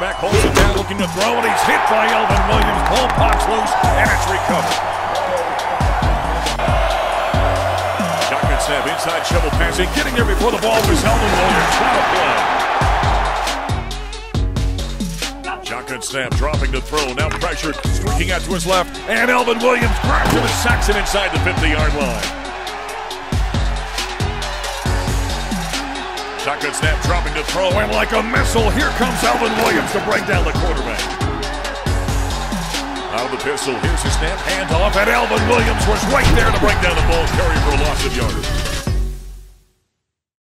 quarterback holds it down, looking to throw, and he's hit by Alvin Williams. Ball pops loose, and it's recovered. Shotgun snap, inside shovel passing, getting there before the ball was Alvin Williams. What a play. Shotgun snap, dropping to throw, now pressured, streaking out to his left, and Alvin Williams grabs him and sacks him inside the 50-yard line. Shotgun snap, dropping to throw, and like a missile, here comes Alvin Williams to break down the quarterback. Out of the pistol, here's the snap, handoff, and Alvin Williams was right there to break down the ball, carry for a loss of yardage.